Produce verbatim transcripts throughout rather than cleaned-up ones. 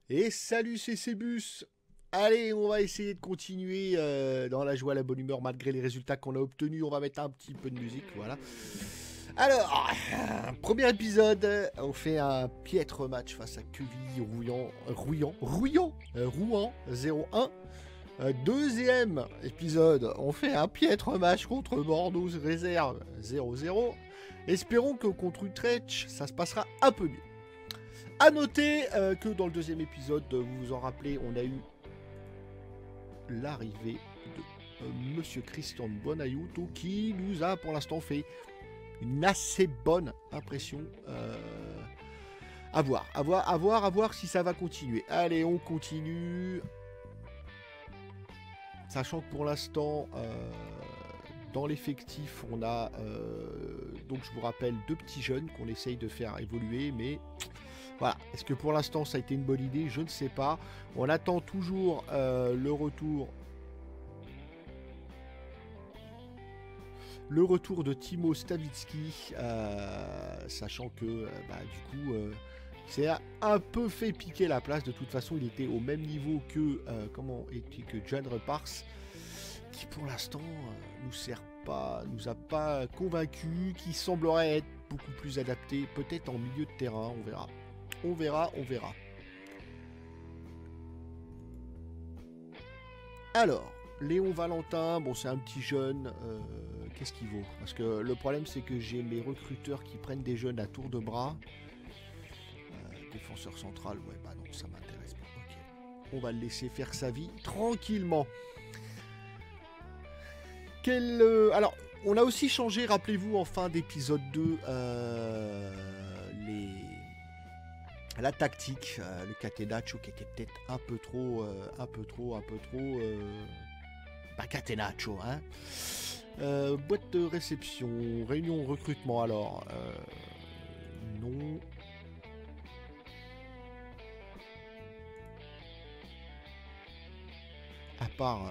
Et salut, c'est Cébus. Allez, on va essayer de continuer euh, dans la joie, la bonne humeur, malgré les résultats qu'on a obtenus. On va mettre un petit peu de musique, voilà. Alors, euh, premier épisode, on fait un piètre match face à Quevilly, Rouillan, Rouillan, Rouillan, euh, Rouen, zéro un. Euh, deuxième épisode, on fait un piètre match contre Bordeaux Réserve, zéro zéro. Espérons que contre Utrecht, ça se passera un peu mieux. A noter euh, que dans le deuxième épisode, vous vous en rappelez, on a eu l'arrivée de euh, Monsieur Christian Bonaiuto qui nous a pour l'instant fait une assez bonne impression. Euh, à voir, à voir, à voir, à voir si ça va continuer. Allez, on continue. Sachant que pour l'instant, euh, dans l'effectif, on a, euh, donc je vous rappelle, deux petits jeunes qu'on essaye de faire évoluer, mais voilà. Est-ce que pour l'instant ça a été une bonne idée? Je ne sais pas. On attend toujours euh, le retour. Le retour de Timo Stavitsky, euh, sachant que euh, bah, du coup, euh, c'est un peu fait piquer la place. De toute façon, il était au même niveau que euh, comment était que John Repars, qui pour l'instant euh, nous sert pas, nous a pas convaincu, qui semblerait être beaucoup plus adapté, peut-être en milieu de terrain. On verra. On verra, on verra. Alors, Léon Valentin, bon c'est un petit jeune, euh, qu'est-ce qu'il vaut? Parce que le problème c'est que j'ai mes recruteurs qui prennent des jeunes à tour de bras. Euh, défenseur central, ouais bah non, ça m'intéresse pas. Ok. On va le laisser faire sa vie tranquillement. Quel, euh, alors, on a aussi changé, rappelez-vous, en fin d'épisode deux, euh, les... la tactique, euh, le catenaccio qui était peut-être un peu trop, euh, un peu trop, un peu trop, euh, pas catenaccio, hein. Euh, boîte de réception, réunion recrutement, alors, euh, non. À part, euh,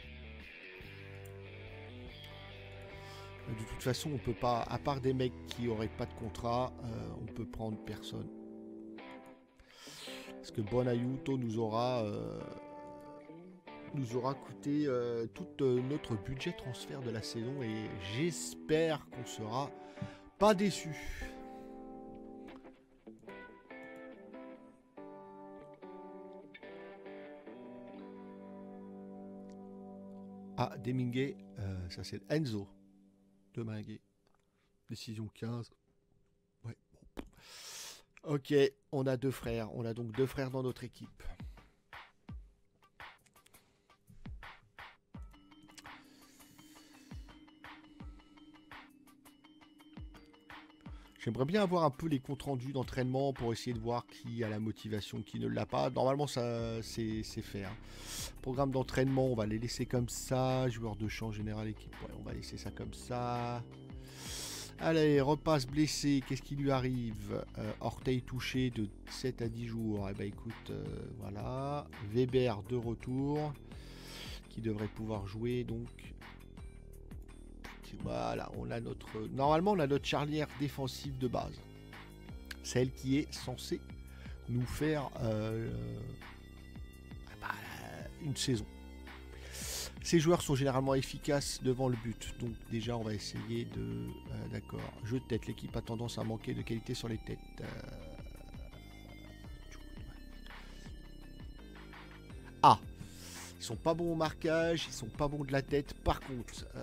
de toute façon, on peut pas, à part des mecs qui auraient pas de contrat, euh, on peut prendre personne. Parce que Bonaiuto nous aura, euh, nous aura coûté euh, tout euh, notre budget transfert de la saison et j'espère qu'on sera pas déçus. Ah, Demingue, euh, ça c'est Enzo Demingue. Décision quinze. Ouais, bon. Ok, on a deux frères. On a donc deux frères dans notre équipe. J'aimerais bien avoir un peu les comptes rendus d'entraînement pour essayer de voir qui a la motivation, qui ne l'a pas. Normalement, ça c'est fait. Hein. Programme d'entraînement, on va les laisser comme ça. Joueur de champ général équipe, ouais, on va laisser ça comme ça. Allez, repasse blessé, qu'est-ce qui lui arrive? euh, Orteil touché de sept à dix jours. Eh ben écoute, euh, voilà. Weber de retour, qui devrait pouvoir jouer donc. Voilà, on a notre. Normalement, on a notre charnière défensive de base. Celle qui est censée nous faire euh, bah, une saison. Ces joueurs sont généralement efficaces devant le but. Donc déjà, on va essayer de... Euh, D'accord. Jeu de tête. L'équipe a tendance à manquer de qualité sur les têtes. Euh... Ah. Ils sont pas bons au marquage. Ils sont pas bons de la tête. Par contre... Euh...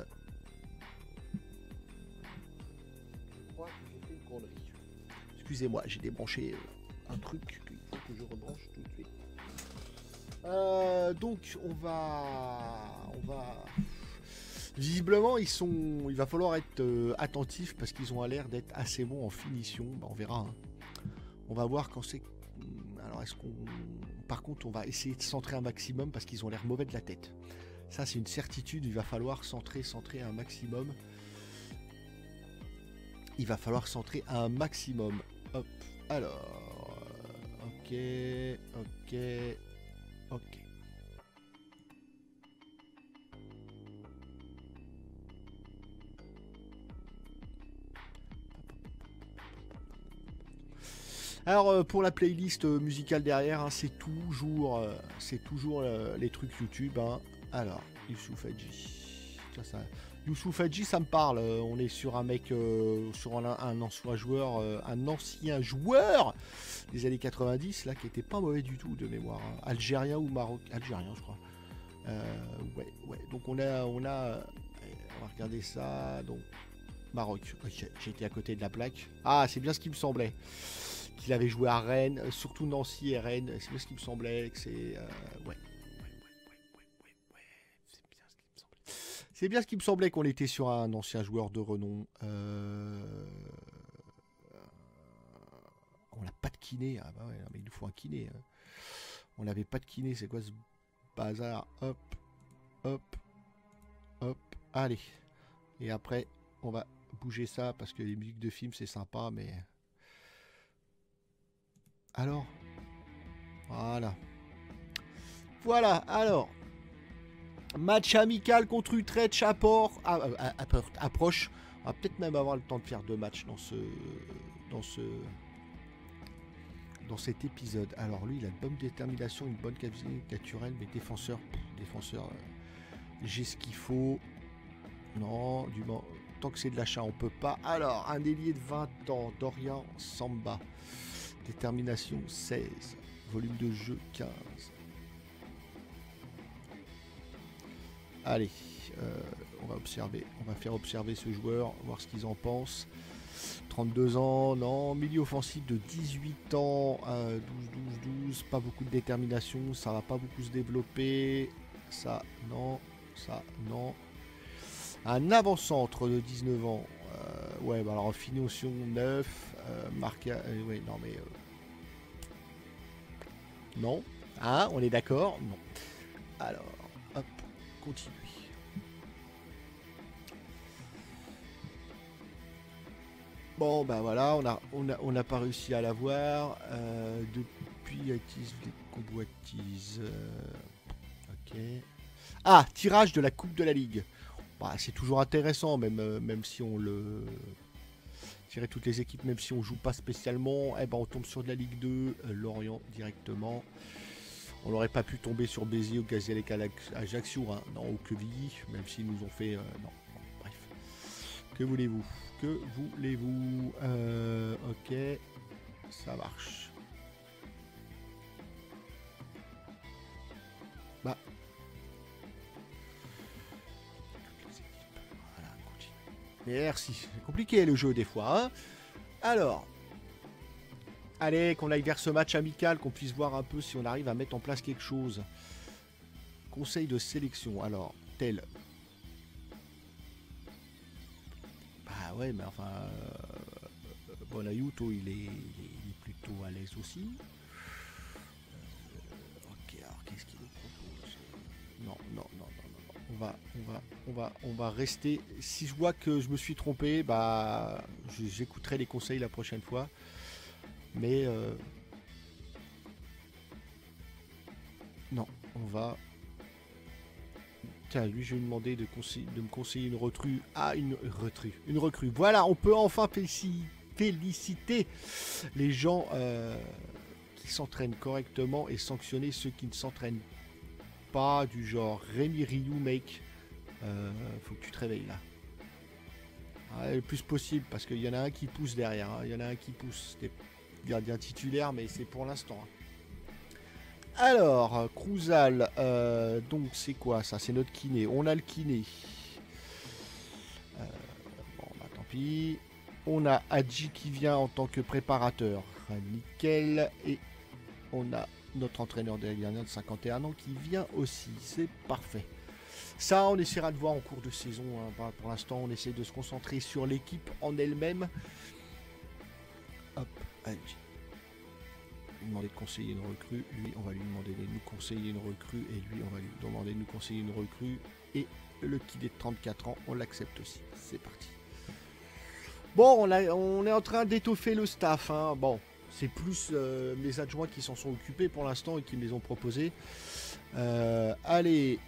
Je crois que j'ai fait une connerie. Excusez-moi, j'ai débranché euh, un truc qu'il faut que je rebranche tout de suite. Euh, donc on va, on va. Visiblement, ils sont. Il va falloir être euh, attentif parce qu'ils ont l'air d'être assez bons en finition. Bah, on verra. Hein. On va voir quand c'est. Alors est-ce qu'on. Par contre, on va essayer de centrer un maximum parce qu'ils ont l'air mauvais de la tête. Ça, c'est une certitude. Il va falloir centrer, centrer un maximum. Il va falloir centrer un maximum. Hop. Alors. Ok. Ok. Ok. Alors euh, pour la playlist euh, musicale derrière, hein, c'est toujours, euh, c'est toujours euh, les trucs YouTube. Hein. Alors, Youssouf Hadji. Ça, ça... Youssouf Hadji, ça me parle. Euh, on est sur un mec, euh, sur un, un ancien joueur, euh, un ancien joueur des années quatre-vingt-dix, là, qui était pas mauvais du tout de mémoire. Hein. Algérien ou marocain, algérien, je crois. Euh, ouais, ouais. Donc on a, on a, on va regarder ça. Donc Maroc. Okay. J'étais à côté de la plaque. Ah, c'est bien ce qui me semblait. Qu'il avait joué à Rennes, surtout Nancy et Rennes. C'est bien ce qui me semblait. Que c'est, euh, ouais. C'est bien ce qui me semblait qu'on était sur un ancien joueur de renom. Euh... On n'a pas de kiné. Ah bah ouais, mais il nous faut un kiné. Hein. On n'avait pas de kiné. C'est quoi ce bazar? Hop, hop, hop. Allez. Et après, on va bouger ça parce que les musiques de film, c'est sympa, mais... Alors? Voilà. Voilà, alors... Match amical contre Utrecht, apport, approche. On va peut-être même avoir le temps de faire deux matchs dans ce, dans ce, dans cet épisode. Alors lui, il a une bonne détermination, une bonne capacité naturelle, mais défenseur, pff, défenseur, euh, j'ai ce qu'il faut. Non, du moins, tant que c'est de l'achat, on peut pas. Alors, un ailier de vingt ans, Dorian Samba, détermination seize, volume de jeu quinze. Allez, euh, on va observer, on va faire observer ce joueur, voir ce qu'ils en pensent. trente-deux ans, non, milieu offensif de dix-huit ans, euh, douze, douze, douze, pas beaucoup de détermination, ça va pas beaucoup se développer. Ça, non, ça, non. Un avant-centre de dix-neuf ans, euh, ouais, bah alors finition neuf, euh, marqué, euh, ouais, non mais... Euh, non, hein, on est d'accord, non. Alors, hop. Continue. Bon ben voilà, on a on a on n'a pas réussi à l'avoir euh, depuis attise les convoitises. Euh, ok. Ah, tirage de la Coupe de la Ligue. Bah, c'est toujours intéressant, même euh, même si on le tirer toutes les équipes, même si on joue pas spécialement. Eh ben on tombe sur de la Ligue deux, euh, Lorient directement. On n'aurait pas pu tomber sur Béziers ou Gazellec à Ajaccio, hein, non, ou Quevilly, même s'ils nous ont fait... Euh, non, non, bref. Que voulez-vous? Que voulez-vous? euh, Ok, ça marche. Bah. Voilà, continue. Merci. C'est compliqué le jeu des fois, hein. Alors... Allez, qu'on aille vers ce match amical, qu'on puisse voir un peu si on arrive à mettre en place quelque chose. Conseil de sélection, alors, tel. Bah ouais, mais enfin... Euh, Bonaiuto, il est, il, est, il est plutôt à l'aise aussi. Euh, ok, alors qu'est-ce qu'il nous propose? Non, non, non, non, non, non. On va, on va, on va, on va rester... Si je vois que je me suis trompé, bah... J'écouterai les conseils la prochaine fois. Mais euh... non, on va. Tiens, lui, je vais lui demander de, de me conseiller une recrue. Ah, une recrue, une recrue. Voilà, on peut enfin féliciter les gens euh, qui s'entraînent correctement et sanctionner ceux qui ne s'entraînent pas, du genre Rémi Rioux, mec. Euh, faut que tu te réveilles là. Ah, le plus possible, parce qu'il y en a un qui pousse derrière. Hein. Il y en a un qui pousse. Des gardien titulaire, mais c'est pour l'instant. Alors, Crouzal, euh, donc c'est quoi ça? C'est notre kiné. On a le kiné. Euh, bon, bah tant pis. On a Hadji qui vient en tant que préparateur. Nickel. Et on a notre entraîneur des gardiens de cinquante et un ans qui vient aussi. C'est parfait. Ça, on essaiera de voir en cours de saison. Hein. Pour l'instant, on essaie de se concentrer sur l'équipe en elle-même. Hop. Hadji. Lui demander de conseiller une recrue, lui on va lui demander de nous conseiller une recrue et lui on va lui demander de nous conseiller une recrue et le kid est de trente-quatre ans, on l'accepte aussi. C'est parti. Bon, on, a, on est en train d'étoffer le staff, hein. Bon, c'est plus euh, mes adjoints qui s'en sont occupés pour l'instant et qui me les ont proposés. Euh, allez.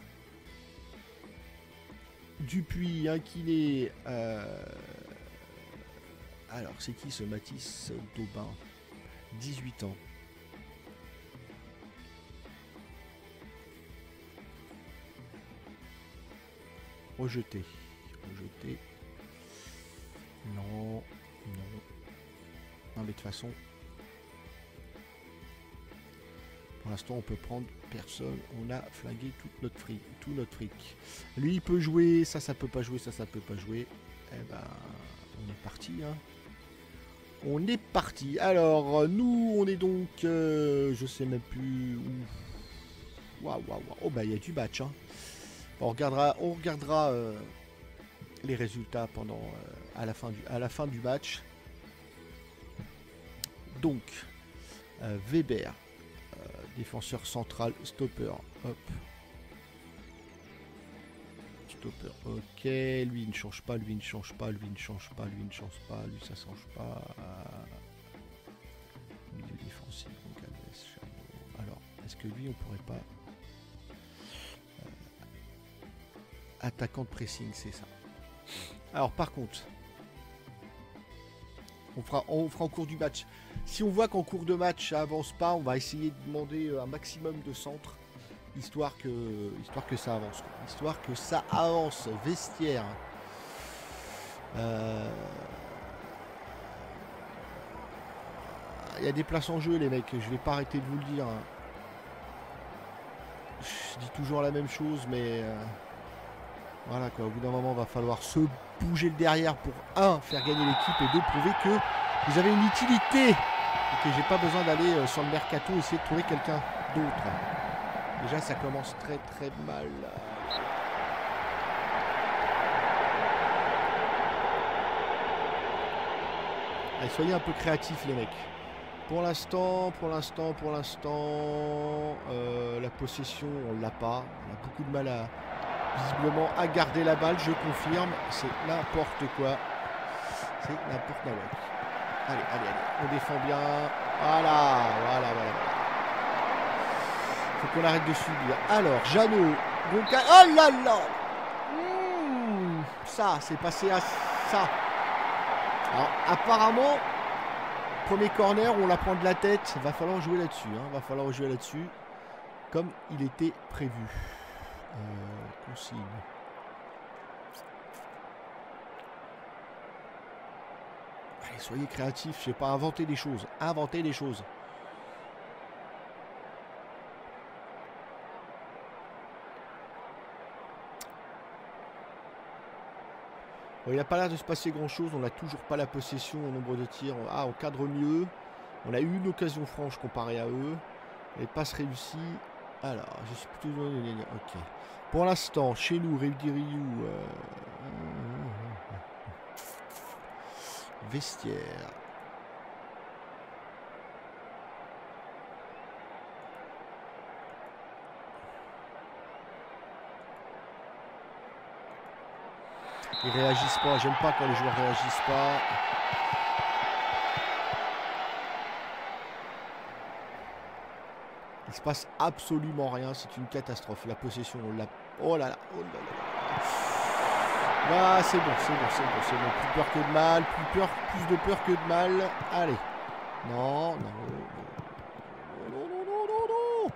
Dupuis, Inquiné. Euh... Alors, c'est qui ce Mathis Daubin? dix-huit ans. Rejeté. Rejeté. Non. Non. Non, mais de toute façon... Pour l'instant, on peut prendre personne. On a flingué tout notre fric. Tout notre fric. Lui, il peut jouer. Ça, ça peut pas jouer. Ça, ça peut pas jouer. Eh ben, on est parti. Hein. On est parti. Alors, nous, on est donc... Euh, je sais même plus où... Waouh, waouh, waouh. Oh, bah, il y a du match. Hein. On regardera, on regardera euh, les résultats pendant... Euh, à, la fin du, à la fin du match. Donc, euh, Weber... Défenseur central, stopper, hop. Stopper, ok. Lui, il ne change pas, lui, il ne change pas, lui, il ne change pas, lui, il ne change pas, lui, ça ne change pas. Milieu défensif, donc Alves, Chameau. Alors, est-ce que lui, on pourrait pas... Euh, attaquant de pressing, c'est ça. Alors, par contre... On fera, on fera en cours du match. Si on voit qu'en cours de match ça avance pas, on va essayer de demander un maximum de centres, histoire que, histoire que ça avance. Quoi. Histoire que ça avance. Vestiaire. Euh... Il y a des places en jeu, les mecs. Je vais pas arrêter de vous le dire. Hein. Je dis toujours la même chose, mais euh... voilà quoi. Au bout d'un moment, va falloir se bouger le derrière pour un faire gagner l'équipe et deux prouver que vous avez une utilité et que j'ai pas besoin d'aller sur le mercato essayer de trouver quelqu'un d'autre. Déjà ça commence très très mal. Allez, soyez un peu créatifs les mecs. Pour l'instant, pour l'instant, pour l'instant, euh, la possession on l'a pas. On a beaucoup de mal à visiblement à garder la balle, je confirme, c'est n'importe quoi. C'est n'importe quoi. Allez, allez, allez, on défend bien. Voilà, voilà, voilà. Faut qu'on arrête de subir. Alors, Jeannot. Donc, oh là là mmh, ça, c'est passé à ça. Alors, apparemment, premier corner, on la prend de la tête. Va falloir jouer là-dessus. Hein. Va falloir jouer là-dessus. Comme il était prévu. Euh, consigne. Allez, soyez créatifs, je sais pas, inventer des choses. Inventer des choses. Bon, il n'a pas l'air de se passer grand chose. On n'a toujours pas la possession au nombre de tirs. Ah, on cadre mieux. On a eu une occasion franche comparée à eux. Les passes réussies. Alors, je suis plutôt... Ok. Pour l'instant, chez nous, Réudiriou... Euh... Vestiaire. Ils réagissent pas. J'aime pas quand les joueurs réagissent pas. Il se passe absolument rien, c'est une catastrophe. La possession, on l'a... Oh là là, oh là là. Ah, c'est bon, c'est bon, c'est bon, c'est bon. Plus peur que de mal, plus, peur, plus de peur que de mal. Allez. Non, non, non, non, non, non, non, non.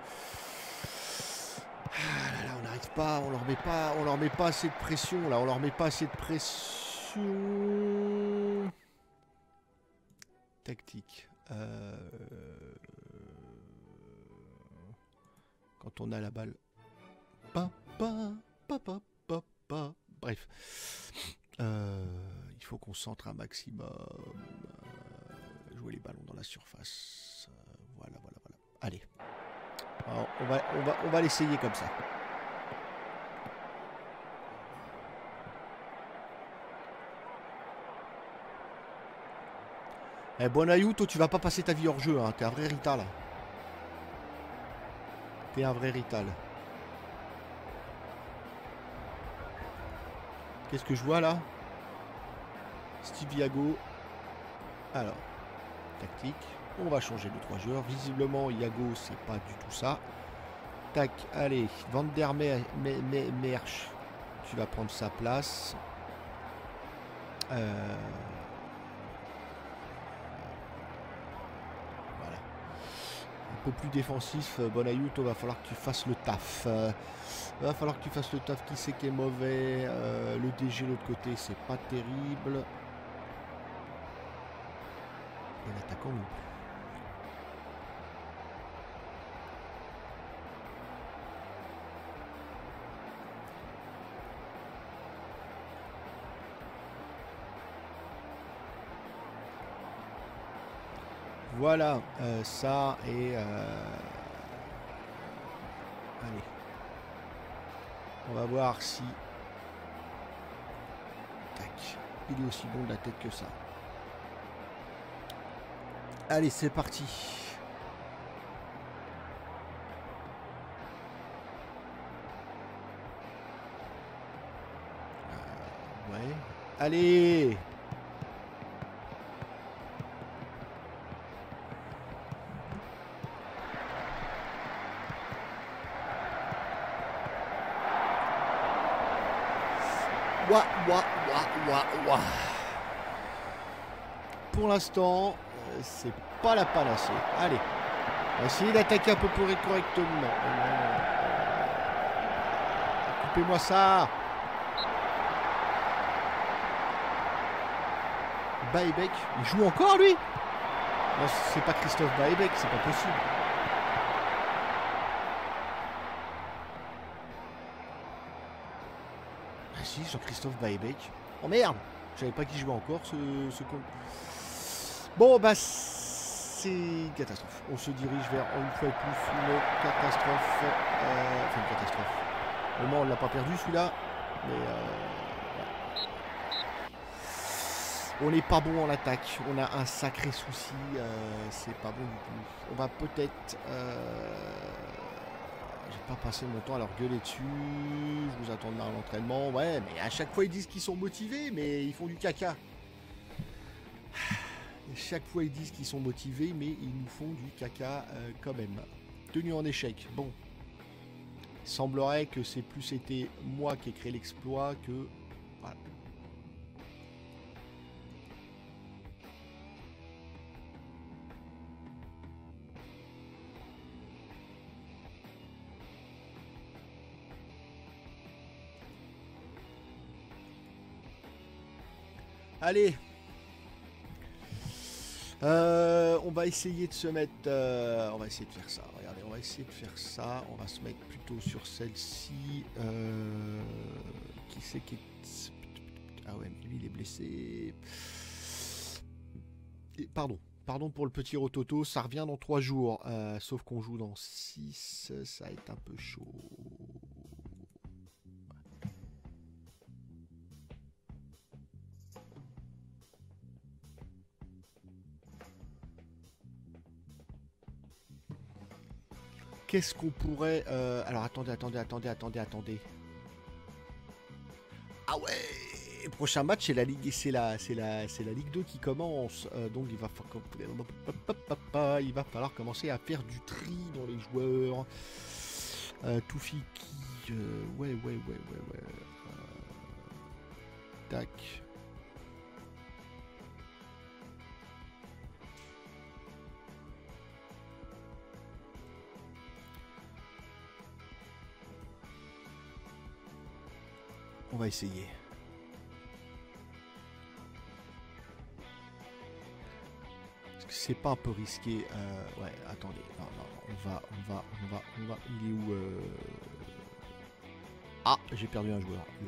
Ah là là, on n'arrive pas, on leur met pas, on leur met pas assez de pression, là. On leur met pas assez de pression. Tactique. Euh... Quand on a la balle. Pa, pa, pa, pa, pa, pa. Bref. Euh, il faut qu'on centre un maximum. Euh, jouer les ballons dans la surface. Euh, voilà, voilà, voilà. Allez. Alors, on va, on va, on va l'essayer comme ça. Eh, Bonayou, toi, tu vas pas passer ta vie hors jeu. Hein. T'es un vrai Rita, là. T'es un vrai Rital. Qu'est-ce que je vois là? Steve Iago. Alors, tactique. On va changer de trois joueurs. Visiblement, Iago, c'est pas du tout ça. Tac, allez. Van der Merch. Tu vas prendre sa place. Euh... peu plus défensif, euh, Bonayout, il va falloir que tu fasses le taf. Euh, il va falloir que tu fasses le taf. Qui c'est qui est mauvais? euh, Le D G de l'autre côté, c'est pas terrible. Et l'attaquant non plus. Voilà, euh, ça et... Euh... Allez. On va voir si... Tac. Il est aussi bon de la tête que ça. Allez, c'est parti. Euh, ouais. Allez! Ouah, ouah, ouah, ouah, ouah. Pour l'instant, euh, c'est pas la panacée. Allez, on va essayer d'attaquer un peu plus correctement. Coupez-moi ça. Baïbek, il joue encore lui? Non, c'est pas Christophe Baïbek, c'est pas possible. Ah si, Jean-Christophe Baïbek. Oh merde, je savais pas qui jouait encore ce, ce con. Bon bah c'est une catastrophe. On se dirige vers une fois de plus une catastrophe. Euh, enfin une catastrophe. Au moins on l'a pas perdu celui-là. Mais euh, on n'est pas bon en attaque. On a un sacré souci. Euh, c'est pas bon du tout. On va peut-être... Euh, j'ai pas passé mon temps à leur gueuler dessus. Je vous attends à l'entraînement. Ouais, mais à chaque fois ils disent qu'ils sont motivés, mais ils font du caca. Et chaque fois ils disent qu'ils sont motivés, mais ils nous font du caca euh, quand même. Tenu en échec. Bon. Il semblerait que c'est plus été moi qui ai créé l'exploit que... Voilà. Allez. Euh, on va essayer de se mettre... Euh, on va essayer de faire ça. Regardez, on va essayer de faire ça. On va se mettre plutôt sur celle-ci. Euh, qui c'est qui est... Ah ouais, mais lui, il est blessé. Et, pardon. Pardon pour le petit rototo. Ça revient dans trois jours. Euh, sauf qu'on joue dans six. Ça va être un peu chaud. Qu'est-ce qu'on pourrait... Euh... Alors attendez, attendez, attendez, attendez, attendez. Ah ouais. Prochain match, c'est la Ligue, c'est la, c'est la, c'est la Ligue deux qui commence. Euh, donc il va, il va falloir commencer à faire du tri dans les joueurs. Euh, Toufiki... Euh... Ouais, ouais, ouais, ouais, ouais. Euh... Tac. On va essayer. Est-ce que c'est pas un peu risqué? euh, Ouais, attendez. Non, non, on va, on va, on va, on va. Il est où euh... Ah, j'ai perdu un joueur. Là.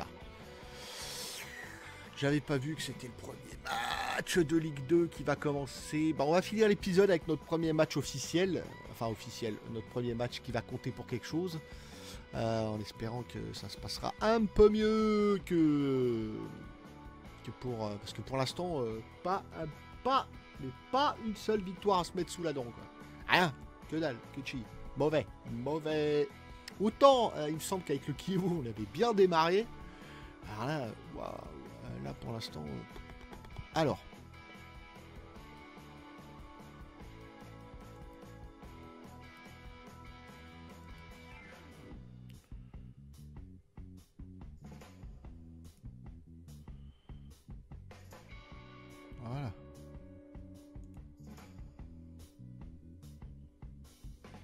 J'avais pas vu que c'était le premier match de Ligue deux qui va commencer. Bon, on va finir l'épisode avec notre premier match officiel. Enfin, officiel. Notre premier match qui va compter pour quelque chose. Euh, en espérant que ça se passera un peu mieux que, que pour... Euh, parce que pour l'instant, euh, pas, un, pas, mais pas une seule victoire à se mettre sous la dent. Quoi. Rien, que dalle, que chi. Mauvais, mauvais. Autant, euh, il me semble qu'avec le Kiev, on avait bien démarré. Alors là, waouh, euh, là pour l'instant... Euh... Alors... Voilà.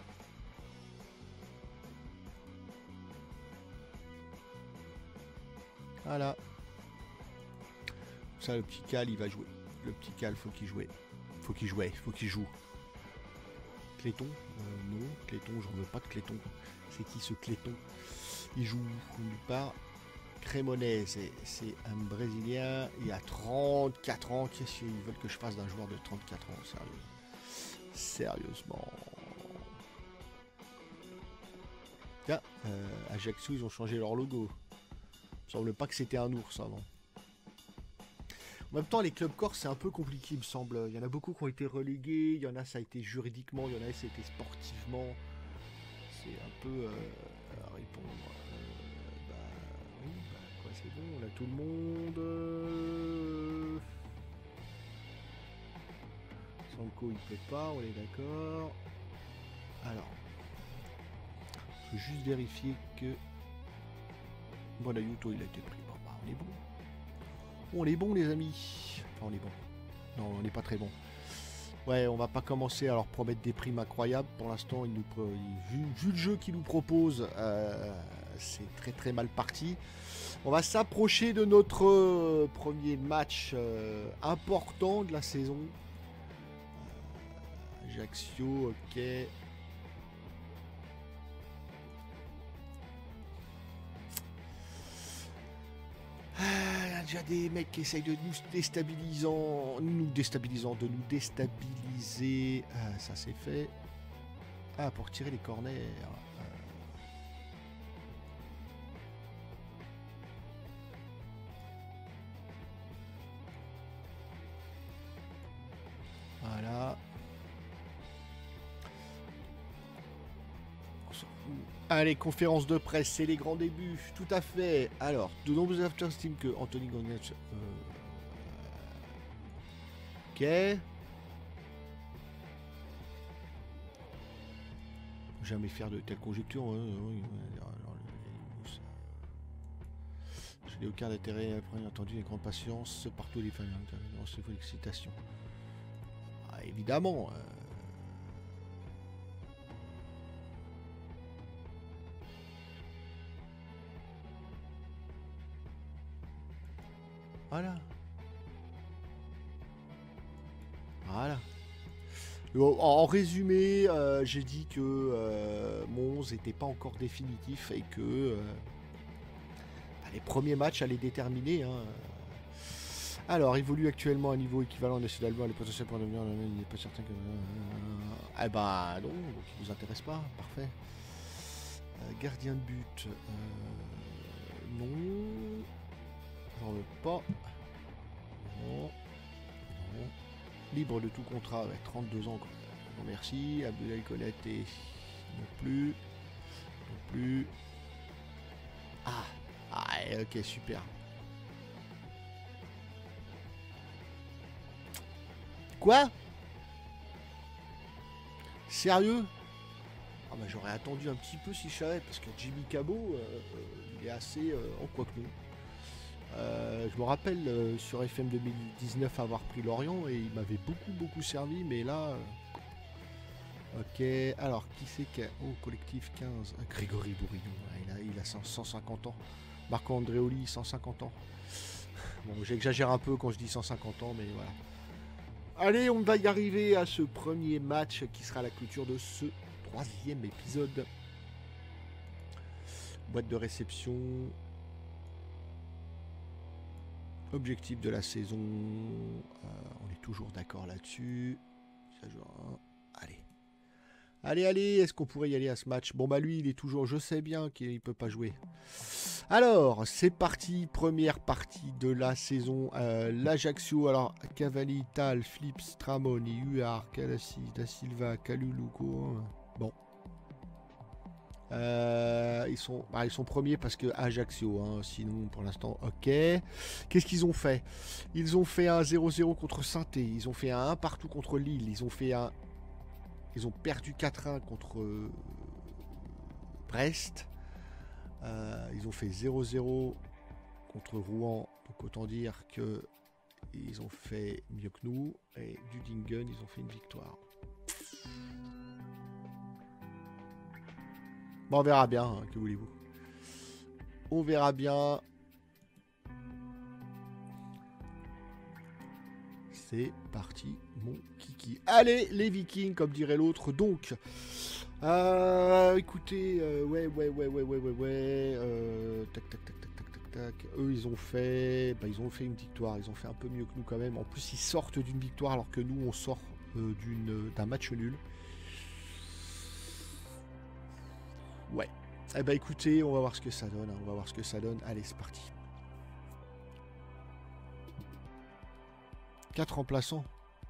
Voilà. Ça, le petit Cal, il va jouer. Le petit Cal, faut qu'il joue. Faut qu'il joue, faut qu'il joue. Cléton euh, Non, Cléton, j'en veux pas de Cléton. C'est qui ce Cléton? Il joue nulle part. Cremonese, c'est un Brésilien. Il a trente-quatre ans. Qu'est-ce qu'ils veulent que je fasse d'un joueur de trente-quatre ans? Sérieux. Sérieusement. Tiens, euh, Ajaccio, ils ont changé leur logo. Il me semble pas que c'était un ours avant. En même temps, les clubs corses, c'est un peu compliqué, il me semble. Il y en a beaucoup qui ont été relégués. Il y en a, ça a été juridiquement. Il y en a, ça a été sportivement. C'est un peu euh, à répondre. Euh, bah, oui, bah, quoi, c'est bon. On a tout le monde. Euh... Sanko, il peut pas. On est d'accord. Alors, je veux juste vérifier que. Bon, Ayuto, il a été pris. Bon, bah, on est bon. On est bon, les amis. Enfin, on est bon. Non, on n'est pas très bon. Ouais, on va pas commencer à leur promettre des primes incroyables. Pour l'instant, il nous, il, vu, vu le jeu qu'ils nous proposent, euh, c'est très très mal parti. On va s'approcher de notre euh, premier match euh, important de la saison. Euh, Ajaccio, ok. Ah, il y a déjà des mecs qui essayent de nous déstabiliser, nous déstabilisant, de nous déstabiliser. Ah, ça c'est fait. Ah, pour tirer les corners. Ah. Voilà. Allez, conférence de presse, c'est les grands débuts, tout à fait. Alors, de nombreux acteurs estiment que Anthony Gagnac... Euh... Ok. Jamais faire de telles conjectures. Hein. Je n'ai aucun intérêt, après entendu, avec grande patience, partout les fans, c'est une excitation. Ah, évidemment. Euh... Voilà. Voilà. En résumé, euh, j'ai dit que euh, Mons n'était pas encore définitif et que euh, bah, les premiers matchs allaient déterminer. Hein. Alors, évolue actuellement à un niveau équivalent à National Ball, les potentiels pour devenir, il n'est pas certain que... Euh, eh ben non, donc il ne vous intéresse pas, parfait. Euh, gardien de but, euh, non... J'en veux pas. Non. Non. Libre de tout contrat avec trente-deux ans. Non, merci. Abdoulaye Konaté. Non plus. Non plus. Ah. Ah, ok, super. Quoi? Sérieux? Ah bah j'aurais attendu un petit peu si je savais, parce que Jimmy Cabot, euh, il est assez... Euh, en quoi que non. Euh, je me rappelle euh, sur F M deux mille dix-neuf avoir pris Lorient et il m'avait beaucoup beaucoup servi, mais là euh... ok. Alors qui c'est qui a... oh, collectif quinze, ah, Grégory Bourillon, il a, il a cent cinquante ans. Marco Andreoli, cent cinquante ans. Bon, j'exagère un peu quand je dis cent cinquante ans, mais voilà. Allez, on va y arriver à ce premier match qui sera la clôture de ce troisième épisode. Boîte de réception. Objectif de la saison, euh, on est toujours d'accord là-dessus. Allez. Allez, allez, est-ce qu'on pourrait y aller à ce match? Bon, bah lui, il est toujours, je sais bien qu'il ne peut pas jouer. Alors, c'est parti, première partie de la saison. Euh, L'Ajaccio, alors, Cavalli, Tal, Flips, Stramoni, Huard, Calassi, Da Silva, Caluluco. Bon. Euh, ils, sont, bah, ils sont premiers parce que Ajaccio, hein, sinon pour l'instant, ok. Qu'est-ce qu'ils ont fait? Ils ont fait un zéro zéro contre Saint-Étienne, ils ont fait un un partout contre Lille, ils ont fait un... Ils ont perdu quatre un contre euh, Brest, euh, ils ont fait zéro zéro contre Rouen, donc autant dire que ils ont fait mieux que nous, et Dudingen, ils ont fait une victoire. Bon, on verra bien, hein, que voulez-vous. On verra bien. C'est parti, mon kiki. Allez, les Vikings, comme dirait l'autre. Donc, euh, écoutez, euh, ouais, ouais, ouais, ouais, ouais, ouais, ouais. Euh, tac, tac, tac, tac, tac, tac, tac. Eux, ils ont fait, bah, ils ont fait une victoire. Ils ont fait un peu mieux que nous quand même. En plus, ils sortent d'une victoire alors que nous, on sort euh, d'une, d'un match nul. Ouais. Eh ben, écoutez, on va voir ce que ça donne. Hein. On va voir ce que ça donne. Allez, c'est parti. Quatre remplaçants.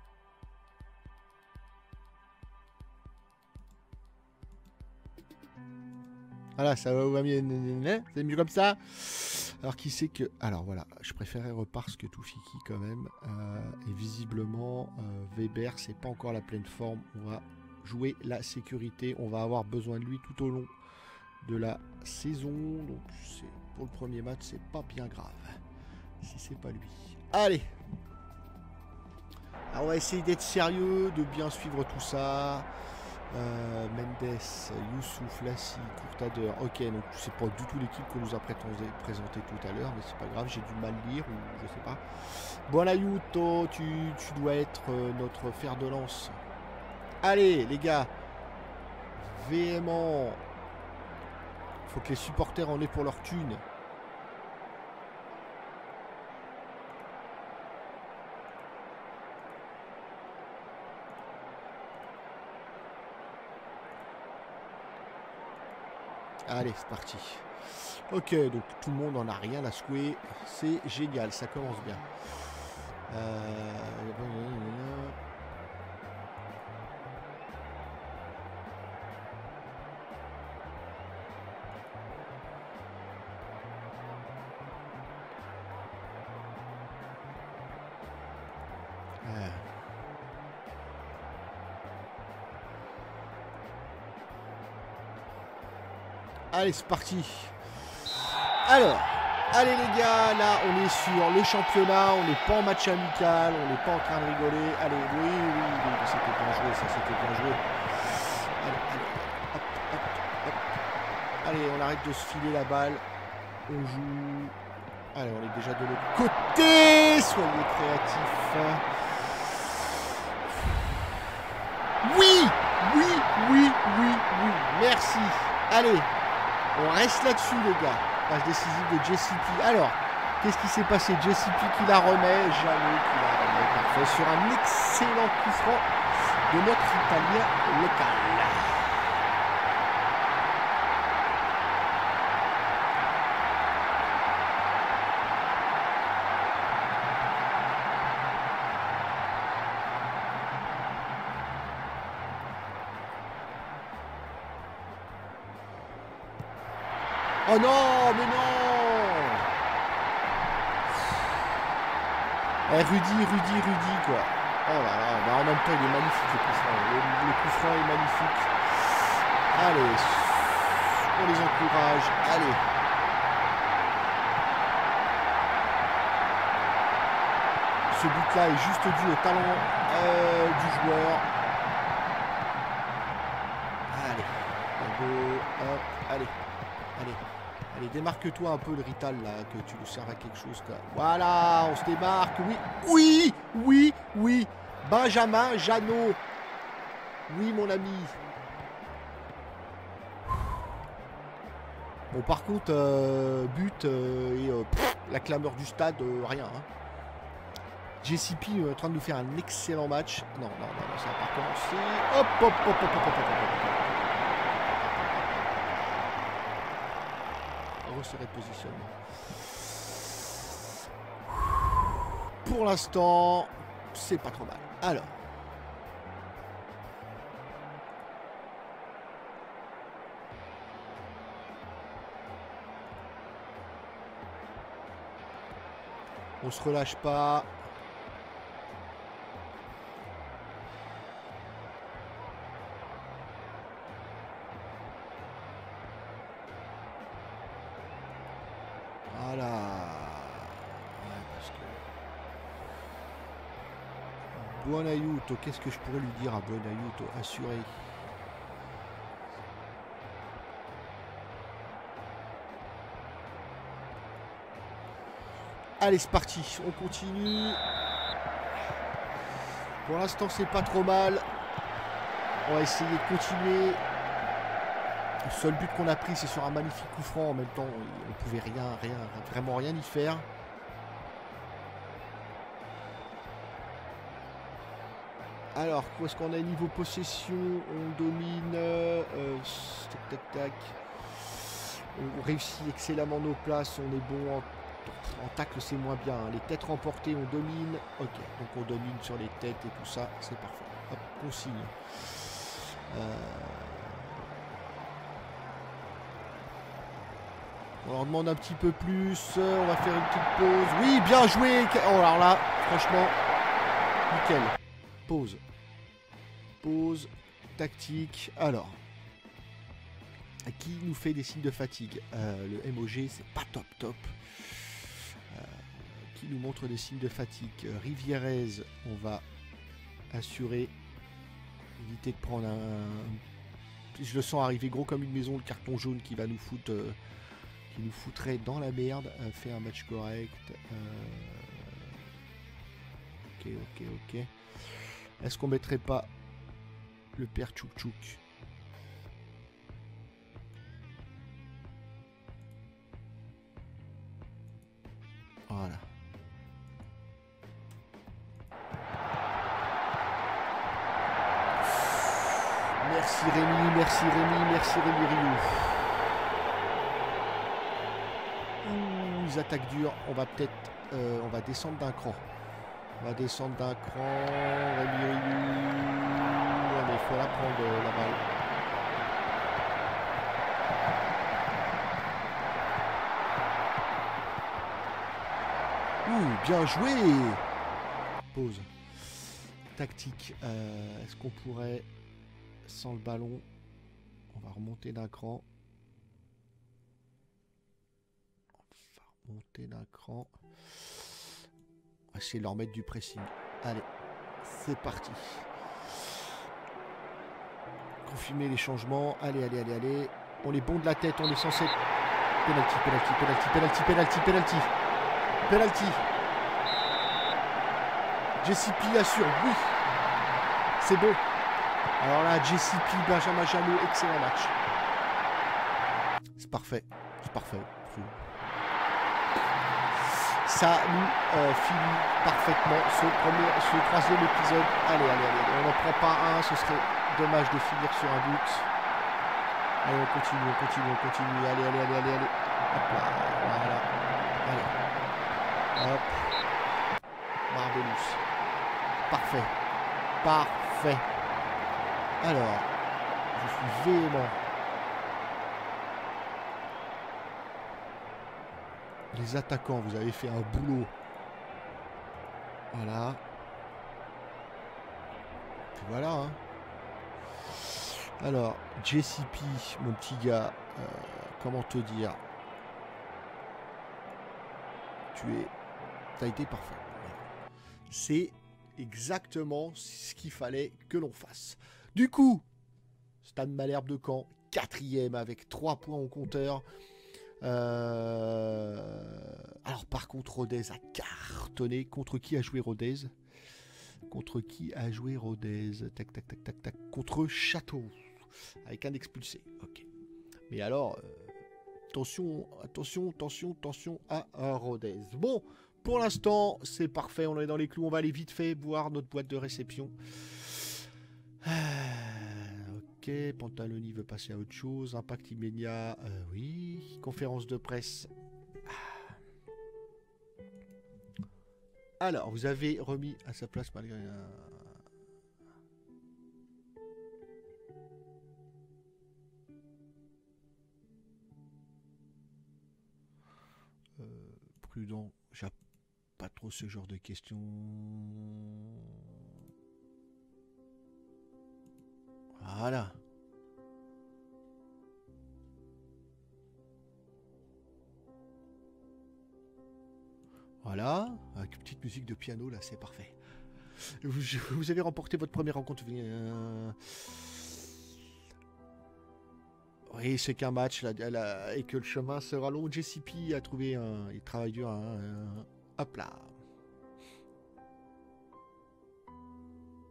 Voilà, ça va mieux. C'est mieux comme ça. Alors, qui c'est que... Alors, voilà. Je préférais Repars que Toufiki, quand même. Euh, et visiblement, euh, Weber, c'est pas encore la pleine forme. On va jouer la sécurité. On va avoir besoin de lui tout au long de la saison. Donc, c'est pour le premier match, c'est pas bien grave. Si c'est pas lui. Allez. Alors on va essayer d'être sérieux, de bien suivre tout ça. Euh, Mendes, Youssouf, Lassi, Courtader. Ok, donc c'est pas du tout l'équipe que nous a présenté tout à l'heure, mais c'est pas grave, j'ai du mal lire ou je sais pas. Bon, Ayuto, tu, tu dois être euh, notre fer de lance. Allez, les gars, véhément. Faut que les supporters en aient pour leur thune. Allez, c'est parti. Ok, donc tout le monde en a rien à secouer. C'est génial, ça commence bien. Euh... Allez, c'est parti. Alors, allez les gars, là on est sur le championnat, on n'est pas en match amical, on n'est pas en train de rigoler. Allez, oui, oui, oui, c'était bien joué, ça c'était bien joué. Allez, allez, hop, hop, hop. Allez, on arrête de se filer la balle. On joue. Allez, on est déjà de l'autre côté. Soyez créatifs. Oui, oui, oui, oui, oui. Merci. Allez. On reste là-dessus, les gars. Passe décisive de J C P. Alors, qu'est-ce qui s'est passé? J C P qui la remet. Jamais qui la remet. Parfait. Sur un excellent coup franc de notre Italien local. Oh non, mais non. Eh, Rudy, Rudy, Rudy, quoi. Oh là là, bah en même temps, il est magnifique, le coup franc. Le, le coup franc est magnifique. Allez, on les encourage. Allez. Ce but-là est juste dû au talent euh, du joueur. Allez. Hop, allez. Allez. Allez, démarque-toi un peu le Rital, là, que tu nous serves à quelque chose, quoi. Voilà, on se démarque, oui, oui, oui, oui. Benjamin Janot. Oui, mon ami. Bon, par contre, euh, but euh, et euh, pff, la clameur du stade, euh, rien. Hein. J C P est en train de nous faire un excellent match. Non, non, non, non ça va pas commencer. Hop, hop, hop, hop, hop, hop, hop, hop. Resserrer de positionnement. Pour l'instant, c'est pas trop mal. Alors. On se relâche pas. Voilà. Ouais, parce que... Buonaiuto, qu'est-ce que je pourrais lui dire à Buonaiuto? Assuré. Allez, c'est parti. On continue. Pour l'instant, c'est pas trop mal. On va essayer de continuer. Le seul but qu'on a pris, c'est sur un magnifique coup franc. En même temps, on ne pouvait rien, rien, vraiment rien y faire. Alors, où est-ce qu'on a niveau possession? On domine. Euh, tac, tac, tac. On réussit excellemment nos places. On est bon en, en tacle, c'est moins bien. Les têtes remportées, on domine. Ok, donc on domine sur les têtes et tout ça. C'est parfait. Hop, consigne. Euh... On leur demande un petit peu plus. On va faire une petite pause. Oui, bien joué. Oh, alors là, franchement, nickel. Pause. Pause. Tactique. Alors. Qui nous fait des signes de fatigue? euh, Le M O G, c'est pas top top. Euh, qui nous montre des signes de fatigue? Rivierez, on va assurer. Éviter de prendre un... Je le sens arriver gros comme une maison, le carton jaune qui va nous foutre... Euh, qui nous foutrait dans la merde. Euh, faire un match correct. Euh... Ok, ok, ok. Est-ce qu'on mettrait pas le père Tchouk Tchouk? Voilà. Merci Rémi, merci Rémi, merci Rémi Rio. Ouh, ils attaquent dur. On va peut-être... Euh, on va descendre d'un cran. On va descendre d'un cran. Rémi Rio. Ouais, mais il faut la prendre euh, la balle. Ouh, bien joué. Pause. Tactique. Euh, Est-ce qu'on pourrait... Sans le ballon, on va remonter d'un cran. On va remonter d'un cran. On va essayer de leur mettre du pressing. Allez, c'est parti. Confirmer les changements. Allez, allez, allez, allez. On est bon de la tête, on est censé... Penalty, penalty, penalty, penalty, penalty, penalty. Penalty. J C P assure, oui. C'est bon. Alors là, J C P, Benjamin Janot, excellent match. C'est parfait. C'est parfait. Ça nous euh, finit parfaitement ce, premier, ce troisième épisode. Allez, allez, allez. On n'en prend pas un. Ce serait dommage de finir sur un but. Allez, on continue, on continue, on continue. Allez, allez, allez, allez, allez. Hop là. Voilà. Allez. Hop. Marvelous. Parfait. Parfait. Alors, je suis véhément. Les attaquants, vous avez fait un boulot. Voilà. Puis voilà. Hein. Alors, J C P, mon petit gars, euh, comment te dire? Tu es... T'as été parfait. C'est exactement ce qu'il fallait que l'on fasse. Du coup, Stade Malherbe de Caen, quatrième avec trois points au compteur. Euh... Alors par contre, Rodez a cartonné. Contre qui a joué Rodez? Contre qui a joué Rodez? Tac, tac, tac, tac, tac. Contre Châteauroux. Avec un expulsé. Ok. Mais alors, euh, attention, attention, attention, attention à, à Rodez. Bon, pour l'instant, c'est parfait. On est dans les clous. On va aller vite fait voir notre boîte de réception. Ah, ok, Pantaloni veut passer à autre chose. Impact immédiat, euh, oui. Conférence de presse. Ah. Alors, vous avez remis à sa place malgré un... Euh, prudent, j'ai pas trop ce genre de questions. Voilà. Voilà, avec une petite musique de piano, là, c'est parfait. Vous, vous avez remporté votre première rencontre. Euh... Oui, c'est qu'un match, là, là, et que le chemin sera long. J C P a trouvé un... Il travaille dur, hein, un... Hop là.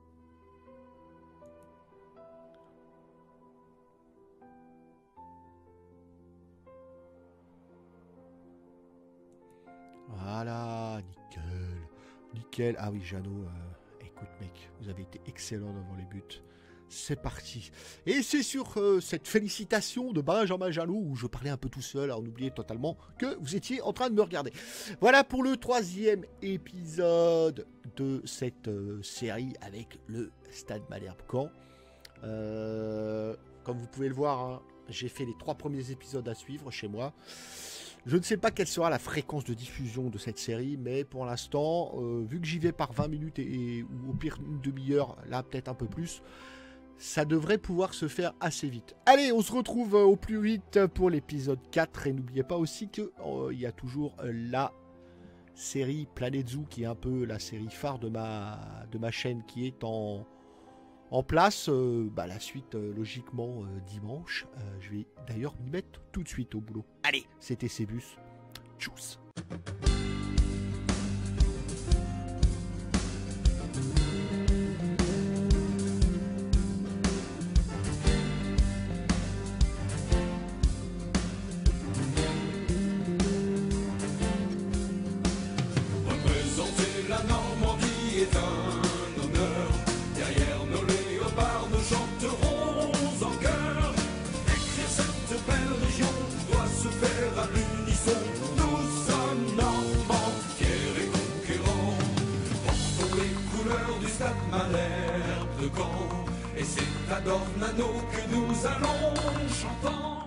Nickel. Ah oui, Jeannot, euh, écoute mec, vous avez été excellent devant les buts. C'est parti. Et c'est sur euh, cette félicitation de Benjamin Jeannot où je parlais un peu tout seul, alors on oubliait totalement que vous étiez en train de me regarder. Voilà pour le troisième épisode de cette euh, série avec le Stade Malherbe-Caen. Euh, comme vous pouvez le voir, hein, j'ai fait les trois premiers épisodes à suivre chez moi. Je ne sais pas quelle sera la fréquence de diffusion de cette série, mais pour l'instant, euh, vu que j'y vais par vingt minutes et, et ou au pire une demi-heure, là peut-être un peu plus, ça devrait pouvoir se faire assez vite. Allez, on se retrouve au plus vite pour l'épisode quatre. Et n'oubliez pas aussi qu'il euh, y a toujours euh, la série Planet Zoo, qui est un peu la série phare de ma, de ma chaîne, qui est en, en place. Euh, bah, la suite, euh, logiquement, euh, dimanche. Euh, je vais d'ailleurs m'y mettre tout de suite au boulot. Allez, c'était Cébus. Tchuss. Et c'est à Dornano que nous allons chantant.